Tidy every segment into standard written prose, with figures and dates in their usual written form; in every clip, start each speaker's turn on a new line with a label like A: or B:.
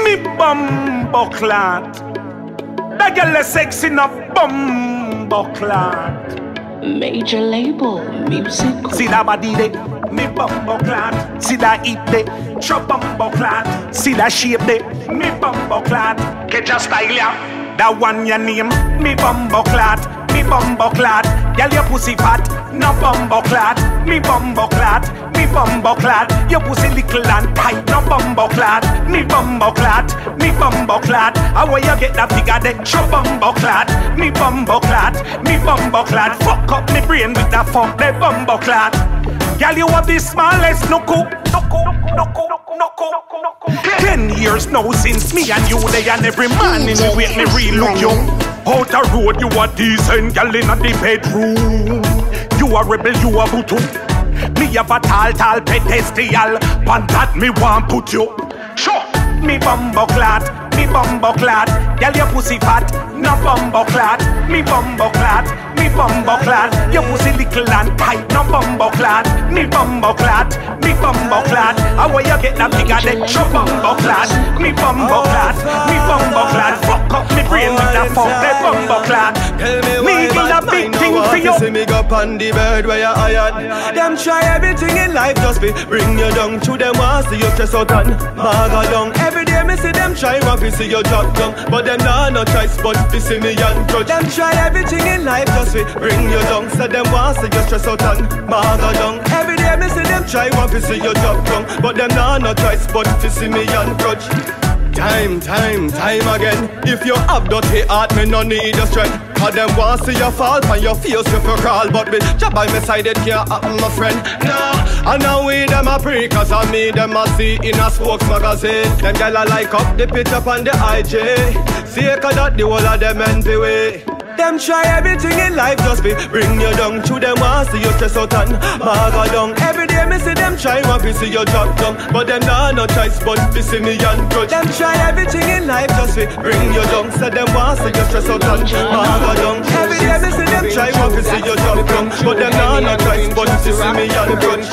A: Me bumbo clat. That girl is sexy na bumbo clat.
B: Major label music.
A: See that body there, me bumbo clat. See that hip there, chop bumbo clat. See that shape there, me bumbo clat. Catch a style ya, that one your name, me bumbo clat. Me bumbo clat, girl your pussy fat, no bumbo clat. Me bumbo clat, me bumbo clat. Your pussy little and tight, no bumbo clat. Me bumbo clat, me bumbo clat. How will you get that figure there? Show bumbo clat. Me bumbo clat, me bumbo clat. Fuck up me brain with that fuck the bumbo clat. Girl you have the smallest nuku. 10 years now since me and you there, and every man in the way me real look young. Out the road, you a decent girl in the bedroom. You a rebel, you a butu. Me have a tall pedestal. Pan that me want put you. Sure, me bumbo clat, me bumbo clat. Girl your pussy fat, no bumbo clat. Me bumbo clat, me bumbo clat. Your pussy little and tight, no bumbo clat. Me bumbo clat, me bumbo clat. How will you get that bigger than your bumbo clat? Me bumbo clat, me bumbo clat. Fuck up me brain with that fuck the bumbo clat. Me give a big thing for you.
C: See me go on the bed where you hired. Them try everything in life just be bring you down. To them want see you stress out and maga down. Every day me see them try want to see you drop down, but them nah no choice but to see me and judge. Them try everything in life just be bring you down. So them want see you stress out and maga down. Every day me see them try want to see you drop down, but them nah no choice but to see me and grudge. Time again. If you have dirty heart, me no need your strength. Cause them want see you fall and your face you for crawl. But me job by my side it can't happen, my friend. Nah, and now we them a pray. Cause I me them a see in a spokes magazine. Them gyal a like up the picture on the IG. See cause that the whole of them envy way. Them try everything in life just be bring you down. To them want see you stress out and maga down. Every day me see them try want to see you drop down, but them nah no choice but to see me and grudge. Them try everything in life just be bring you down. So them want see you stress out and maga down. Every day me see them try want to see you drop down, but them nah no choice but to see me and grudge.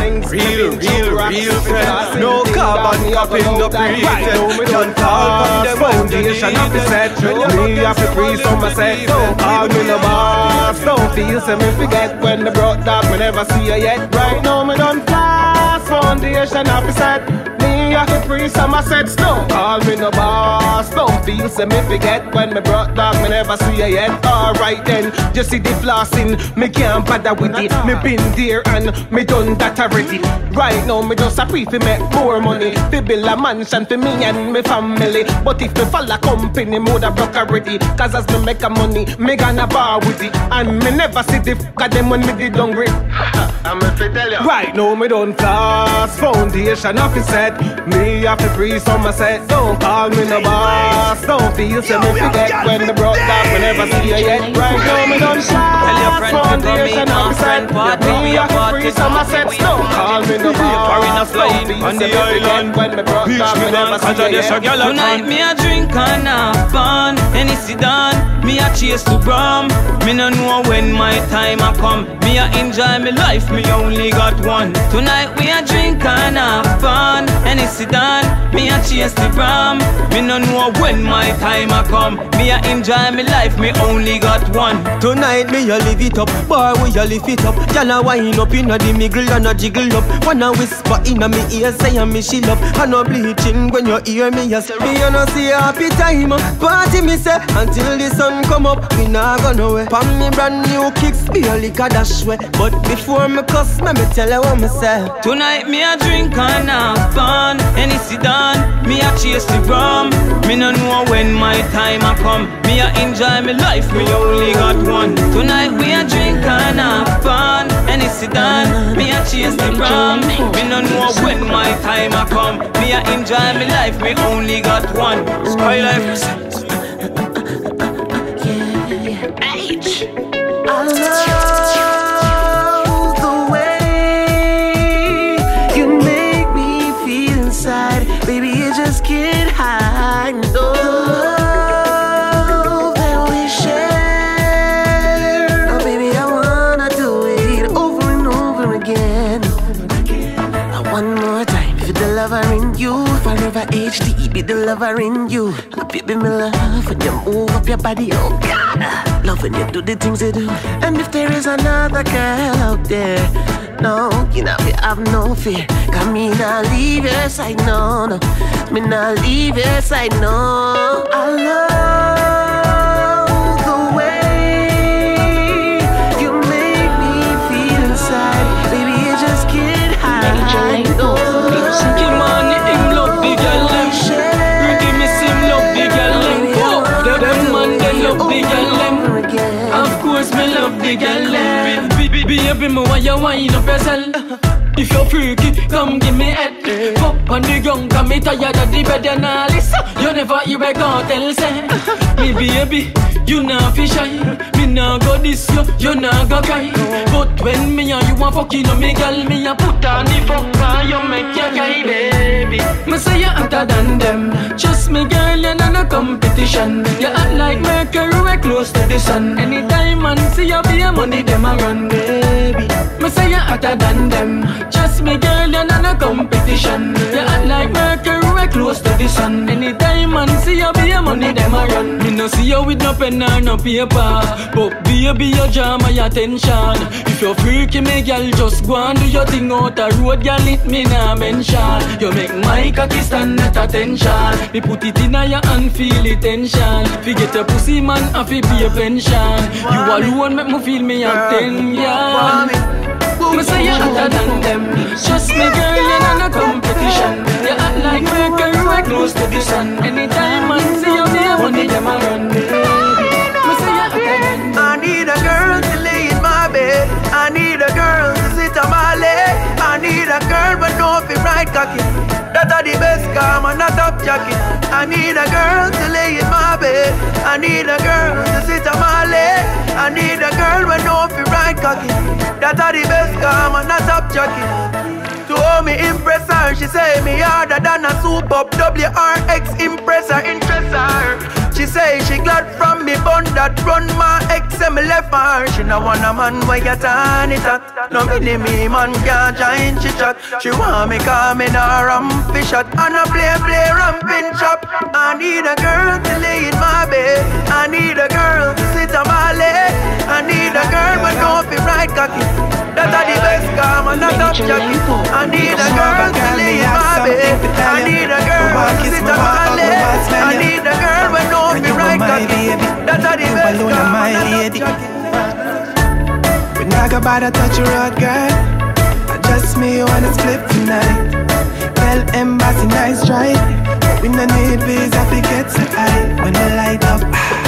C: Real friend. No carbon copy, no pretend. Can't call from them foundation of the set. Me have to free some myself. Don't call me no boss. Don't feel so me forget when the broke dog me never see you yet. Right now me done fast. Foundation of the set. Me have to free some assets. Don't call me no boss. Don't feel so me forget when me broke dog me never see you yet. Alright then, just see the flossing. Me can't bother with it. Me been there and me done that already. Right now me just a free to make more money. Fi build a mansion for me and me family. But if me follow company, me woulda broke already. Cause as me make a money, me gonna bar with it. And me never see the f*** them when me did hungry. I'm a fi tell you. Right now me done fast. Foundation of it set. Me have to free some set. Don't call me no boss. Don't feel so me forget when me broke down. Me never see you yet. Right now me done fast. Foundation of it set. Me have to free some set. Don't call me no boss. Don't feel on the island when me broke down. Me never see you yet.
D: Tonight me a drink and have fun. Hennessy done. Me a chase to rum. Me no know when my time a come. Me a enjoy me life, me only got one. Tonight we a drink and have fun. Hennessy done. Me a chase to rum. Me no know when my time a come. Me a enjoy me life, me only got one.
E: Tonight me a live it up, boy we a lift it up. Y'all a wind up inna the middle and a jiggle up. Wanna whisper inna me ear say me chill up. I no bleaching when you hear me a say. Me a no see happy time, party me say until the sun come up. Me nah go nowhere. Pan me brand new kicks, barely a dash way. But before me cuss, me tell you what me say.
D: Tonight me a drink and have fun. Hennessy done, me a chase the rum. Me no know when my time a come. Me a enjoy me life, me only got one. Tonight we a drink and have fun. Hennessy done, me a chase the rum. Me no know when my time a come. Me a enjoy me life, me only got one. Sky life.
F: I love the way you make me feel inside. Baby, you just can't hide the love that we share. Oh, baby, I wanna do it over and over again. One more time, feel the love in you forever HD, be the lover in you. Baby, me love when you move up your body, oh God. Love when you do the things you do. And if there is another girl out there, no, you know we have no fear. Cause me not leave your side, no, no. Me not leave your side, no. I love the way you make me feel inside. Baby, you just can't hide.
B: Major Label Music.
D: Give money, him love the girl them. Give me some love the girl them. Them man they love the girl them. Of course me love the girl them. Baby, me why you wind up yourself? If you're freaky, come give me head. Pop on the ground, cause me tired of the bed and all this. You never hear a cartel say. Me baby, you not fi shy. Me nah go this you nah go cry. But when me and you a fucking on me girl, me a put on the fuck and you make your guy baby. Me say you hotter than them. Trust me girl, you're not a competition. You act like Mercury, we're close to the sun. Anytime man see you be a money, them a run baby. Me say you hotter than them. Trust me girl, you're not a competition. You act like Mercury, we're close to the sun. Anytime man see you be a money, them a run. Me no see you with no pen or no paper, but baby you draw my attention. If you're freaky me girl, just go and do your thing out the road, girl, it me nah mention. You make my cocky stand at attention. Me put it in your hand, feel the tension. Forget your pussy man, I fi pay a pension. You alone make me feel me attention. Me say you hotter than them. Trust me girl, you're not a competition. You act like Mercury, we're close to the sun. Anytime man see you be a money, them a run baby. Me say you hotter than them.
C: I need a girl to lay in my bed. I need a girl to sit on my leg. I need a girl but no fi ride cocky. That are the best car, man, a top jacket. I need a girl to lay in my bed. I need a girl to sit on my leg. I need a girl but no fi ride cocky. That are the best car, man, a top jacket. To hold me impress her, she say me harder than a soup up WRX impressor, interest her. She say she glad from me bun that run my ex and me left her. She no want a man where you turn it at. No mini me man can't join she chat. She want me come in a rampy shot and a play ramping chop. I need a girl to lay in my bed. I need a girl to sit on my leg. I need a girl but no fi ride cocky. That are the best car, man, a top jacket. I need a girl to lay in my bed. I need a girl to sit on my leg. I need a girl but no fi ride cocky. That are the best car, man, a top jacket.
F: We not about to touch your road, girl. Just me wanna split tonight. Tell Embassy nice try. We no need visa to get so high. When we light up,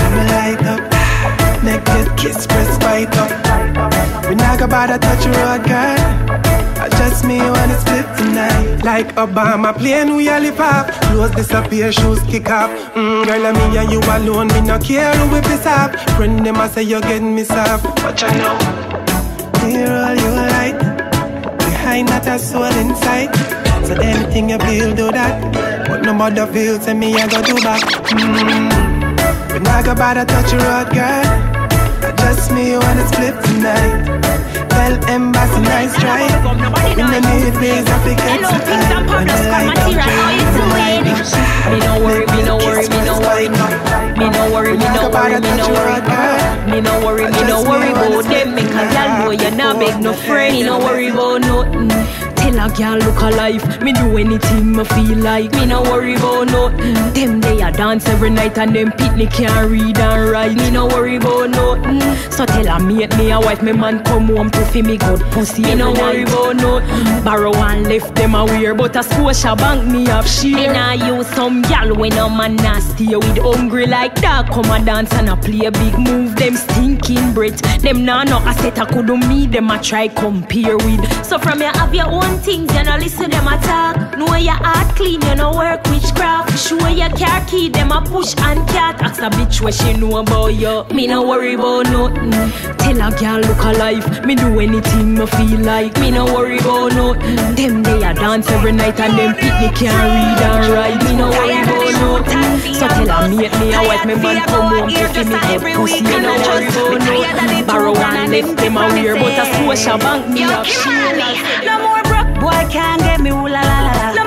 F: naked kiss, press fight up. We not about to touch your road, girl. Just me wanna split tonight. Like Obama playing we all live off. Clothes disappear, shoes kick off. Girl, and me and you alone, me no care who we piss off. Friend them a say you getting me soft, but you know clear all you like. Behind that a soul inside. So anything you feel, do that. But no mother feels, and me I go do back. We not go bother touch your road, girl. Just me wanna split tonight. Tell Embassy nice try. We no need visa to get to time. When the light up,
D: me no worry, me no worry, me no worry. Me no worry, me no worry, me no worry. Me no worry, me no worry about them. Because y'all know you not beg no friend. Me no worry about nothing. Tell a girl look alive. Me do anything me feel like. Me no worry about nothing. Them they a dance every night and them picnic can't read and write. Me no worry about nothing. So tell her mate me a wife me man come home to fi me good pussy. Me no worry about nothing. Borrow and left them a wear, but a Scotia bank me have share. Me nah use some gal when a man nah stay with hungry like that. Come a dance and a play a big move. Them stinking breath. Them nah no asset I could do me. Them a try compare with. So from you have your own things, you no listen them a talk. Know your heart clean, you no work witchcraft. Show your car key, them a push and cat. Ask a bitch what she know about you. Me no worry about nothing. Tell a girl look alive. Me do anything me feel like. Me no worry about nothing. Them they a dance every night and them picnic can't read and write. Me no worry about nothing. So tell her mate me a wife me man come home to fi me good pussy. Me no worry about nothing. Borrow and left them a wear, but a Scotia bank me have share.
G: No more broke boy can't get me ooh la la la la. No matter how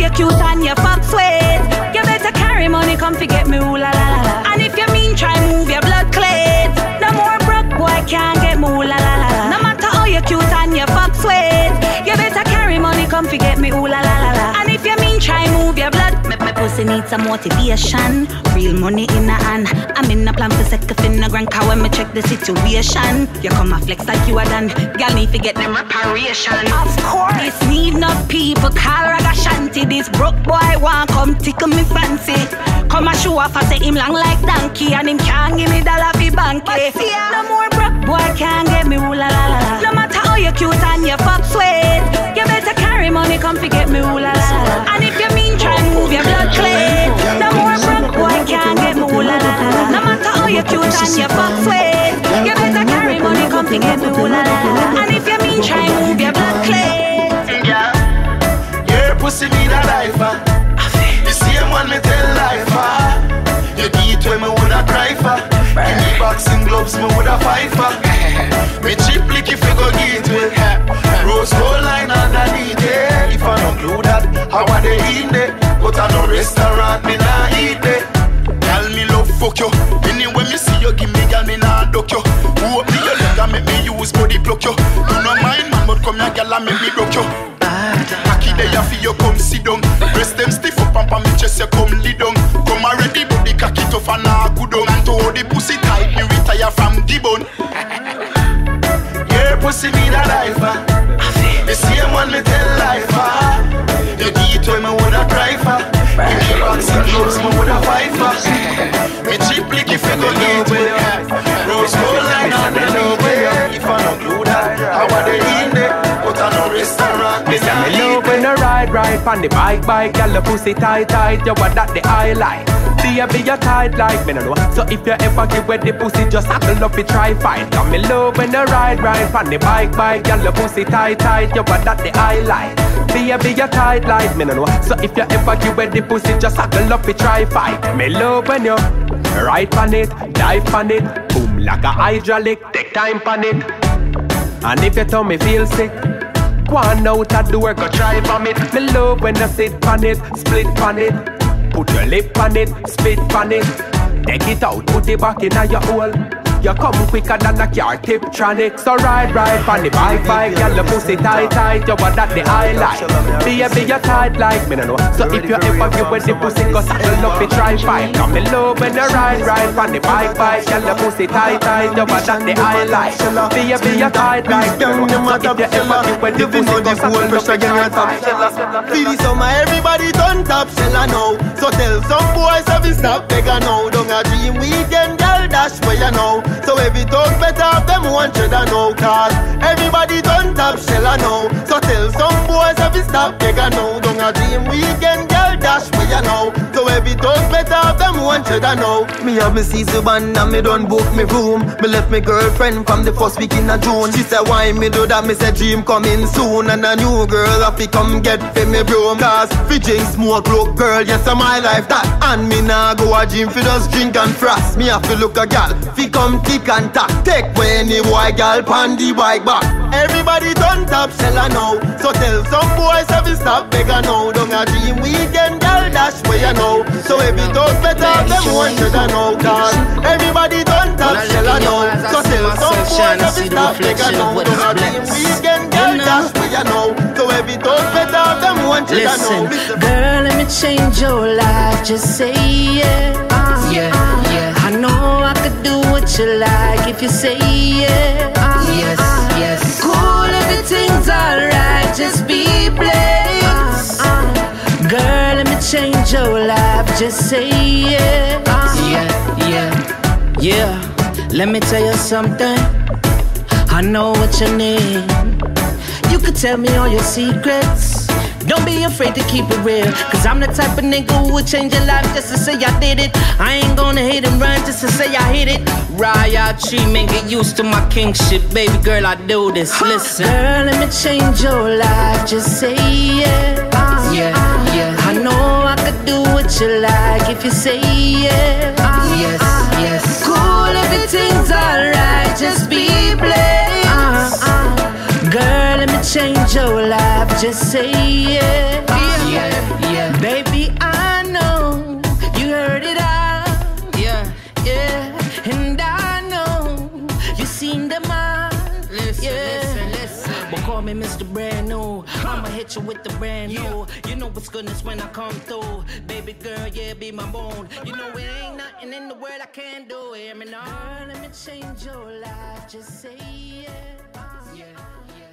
G: you cute and you fuck sweet. You better carry money, come forget me, ooh la la la la. And if you mean try move your blood clot, no more broke boy can't get me, ooh la la la la. No matter how you cute and you fuck sweet, you better carry money, come forget me, ooh la la la la. And if you mean try move your blood, my pussy needs some motivation. Real money in a hand. I'm in a plan for second finna grand car when me check the situation. You come a flex like you a done. Girl need to get them reparation. Of course. This need no people call raga shanty. This broke boy want come tickle me fancy. Come a show off, I say him long like donkey, and him can't give me dollar fi banky. No more broke boy can't get me, ooh la la la la. No matter how you cute and you fuck sweet, you better carry money, come forget me, ooh la la la. And if you mean try move your blood clean, no more broke boy can't get me, ooh la la la. No matter how you cute and you fuck sweet, you better carry money, come forget me, ooh la la la. And if you mean try move your blood clean,
H: your pussy need a lifer. The same one me tell lifer. You get when me woulda cry for. Give me boxing gloves, me woulda fight for. Me cheap lick if you go get with. Rose gold line underneath it. If I don't glue that, how are they eat it? But I no restaurant, me nah eat it. Girl, me love fuck you. Anyway me see you, give me girl, me nah duck you. Who up me your leg and make me use body block you. You no mind man, but come here girl and make me broke you. Cocky there you feel you come sit down. Breast them stiff up and pa me chest you come lay down. Come already but the cocky tough and nah good down. And to hold the pussy tight, me retire from the bone. Your pussy need a lifer. The same one me tell lifer. You get when me woulda cry for. Give me boxing gloves, me woulda fight for. Me cheap lick if you go get with. Rose gold line on the way. If I don't glue that, how are they in there? But I no restaurant, me nah eat.
F: Love when I ride on the bike, girl, the pussy tight, you want that the highlight. Be you tight like me no know. So if you ever give away the pussy, just hackle up it, try fight. Come me love when I ride on the bike, girl, the pussy tight, you want that the highlight. Be you tight like me no know. So if you ever give away the pussy, just hackle up it, try fight. Me love when you ride on it, dive on it, boom like a hydraulic, take time on it. And if you tell me feel sick, go on out at the work, go try on it. Me love when you sit on it, split on it. Put your lip on it, spit on it. Take it out, put it back in your hole. You come quicker than a car Tiptronic. So ride on the bike, girl, the pussy tight, you want that the highlight. Be you tight like me no know. So if you ever give with the pussy, go saddle up it, try fight. Come in love when you ride on the bike, girl, the pussy tight, you want that the highlight. Be you tight like me no know. So if you ever give with the pussy, go saddle up it, try fight.
C: Feel the summer, everybody turn top seller now. So tell some boys have we stop beggar now. Don't a dream weekend, girl, dash where you know. So every talk better have them one cheddar now. Cause everybody done top seller now. So tell some boys have we stop beggar now. Don't a dream weekend, girl, dash where you know. So every talk better have them one cheddar now. Me have me season band and me done book me room. Me left me girlfriend from the first week in a June. She said why me do that, me say dream coming soon. And a new girl have to come get for me broom. Cause fi drink smoke look girl, yes I'm my life that. And me nah go a gym fi just drink and frost. Me have to look a gal fi come tick and tack. Take when the boy gal pan the bike back. Everybody done top seller now. So tell some boys have we stop beggar now. Don't a dream weekend gal dash where you know. So every talk better have them one cheddar now. Cause everybody done top seller now. So tell some boys have we stop beggar now. Don't a dream weekend gal dash where you know. So every talk better have them one cheddar now.
B: Listen, girl, let me change your life. Just say yeah. Yeah. I know I could do what you like if you say yeah. Yes. Cool, everything's alright. Just be blessed. Girl, let me change your life. Just say yeah. Yeah. Let me tell you something. I know what you need. You could tell me all your secrets. Don't be afraid to keep it real. Cause I'm the type of nigga who would change your life just to say I did it. I ain't gonna hit and run just to say I hit it. Ride tree, man, get used to my kingship. Baby girl, I do this, listen. Girl, let me change your life, just say yeah. Yeah. I know I could do what you like if you say yeah. Yes. Cool, everything's alright, just be blessed. Girl, let me change your life, just say yeah. listen. But call me Mr. Brand New. I'ma hit you with the brand new. You know what's goodness when I come through. Baby girl, yeah, be my moon. You know it ain't nothing in the world I can't do. Hear me now. Girl, let me change your life. Just say yeah.